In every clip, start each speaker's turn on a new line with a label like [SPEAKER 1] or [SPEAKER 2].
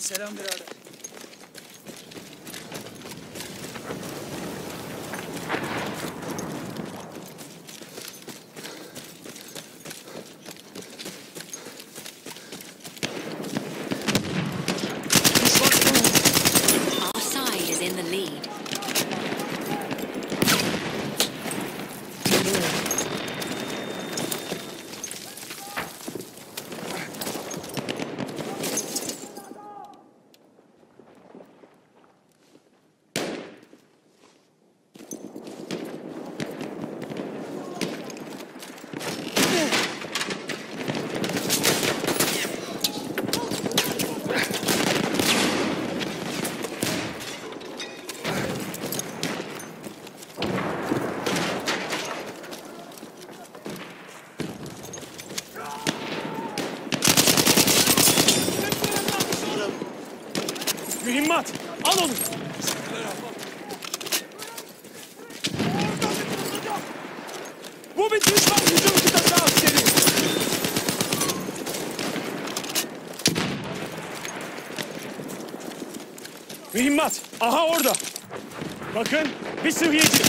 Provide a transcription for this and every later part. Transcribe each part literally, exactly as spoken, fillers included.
[SPEAKER 1] Selam birader.
[SPEAKER 2] Our side is in the lead.
[SPEAKER 1] Mühimmat! Al onu! Bu bir düşman hücum kıtası askeri! Mühimmat! Aha orada! Bakın, bir sıhhiyeci!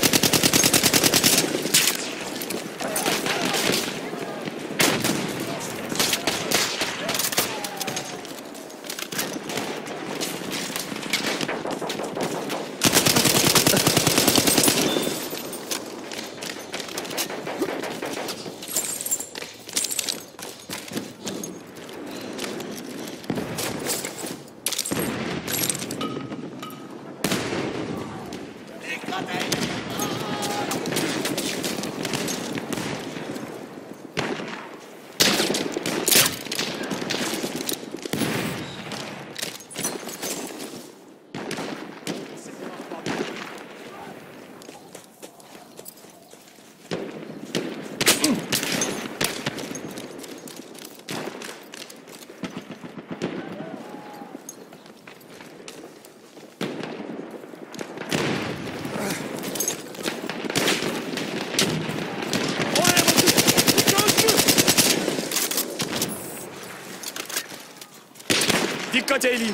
[SPEAKER 1] Dikkat eyleyin.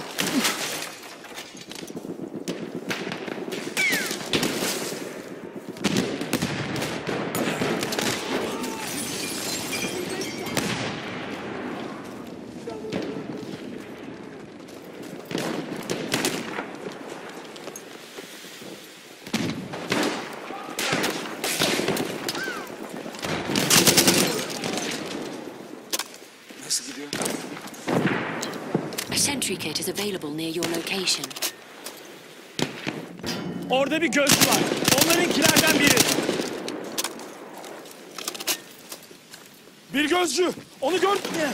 [SPEAKER 3] Nasıl gidiyor?
[SPEAKER 2] A sentry kit is available near your location.
[SPEAKER 1] Orada bir gözcü var. Onlarınkilerden biri. Bir gözcü. Onu gördün mü?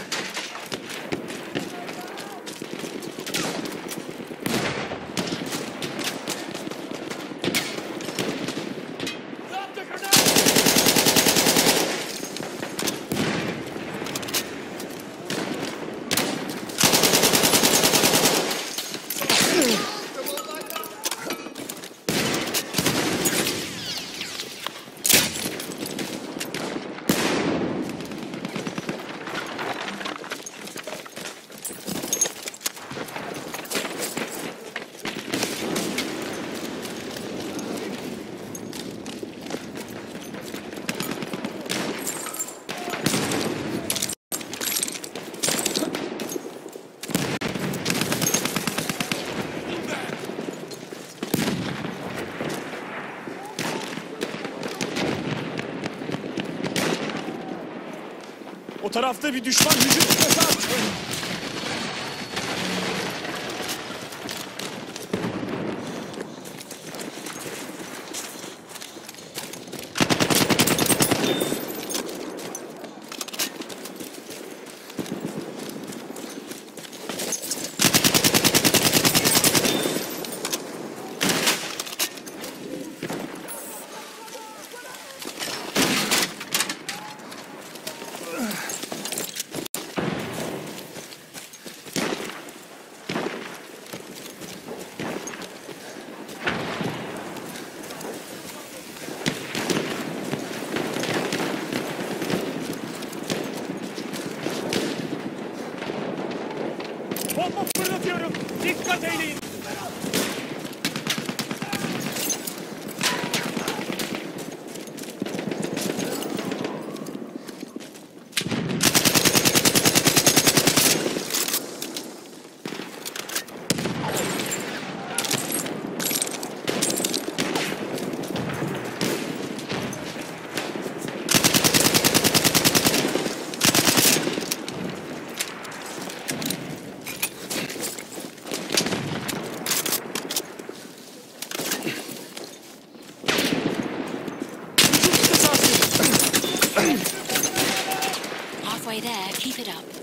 [SPEAKER 1] O tarafta bir düşman hücum kıtası attı. Bomba fırlatıyorum. Dikkat eyleyin.
[SPEAKER 2] Halfway there, keep it up.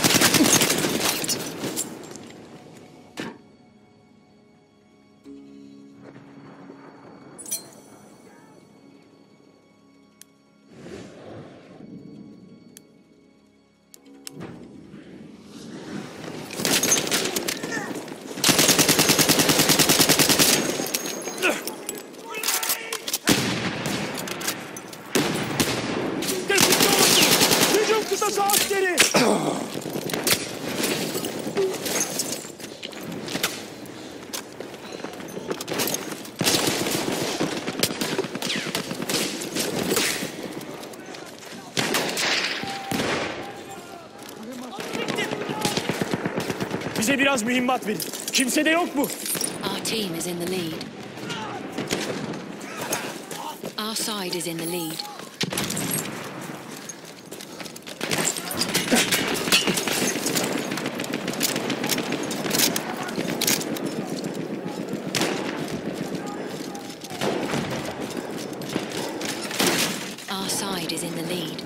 [SPEAKER 1] Hücum kısası askeri. Bize biraz mühimmat verin. Kimse de yok mu?
[SPEAKER 2] Our team is in the lead. Our side is in the lead. Our side is in the lead.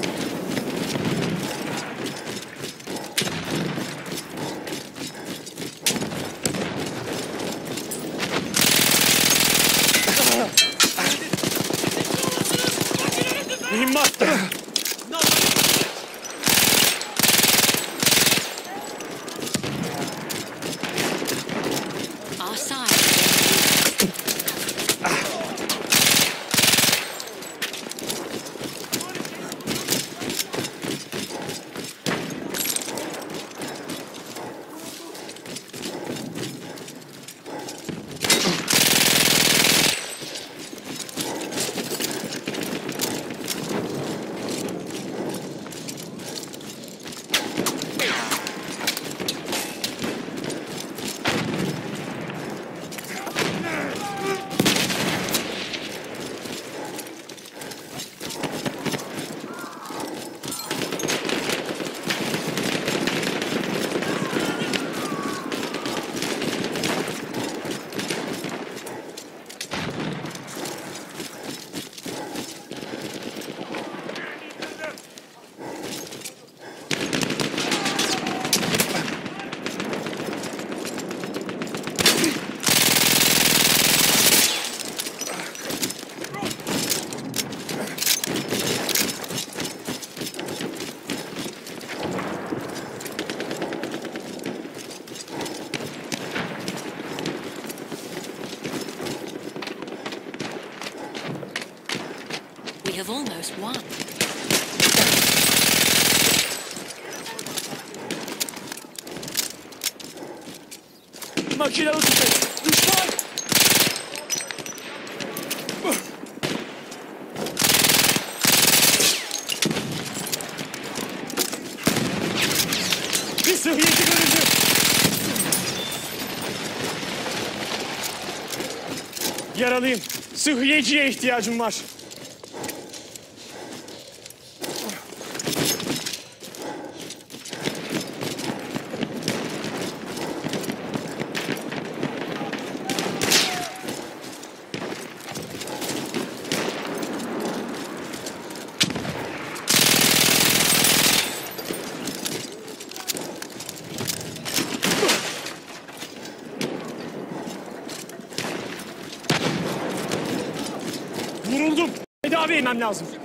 [SPEAKER 1] Mühimmat.
[SPEAKER 2] Our side is in the lead. We have almost won.
[SPEAKER 1] Makinalı tüfek. Düşman. Bir sıhhiyeci görüldü. Yaralıyım. Sıhhiyeciye ihtiyacım var. Vuruldum. Tedavi etmem lazım.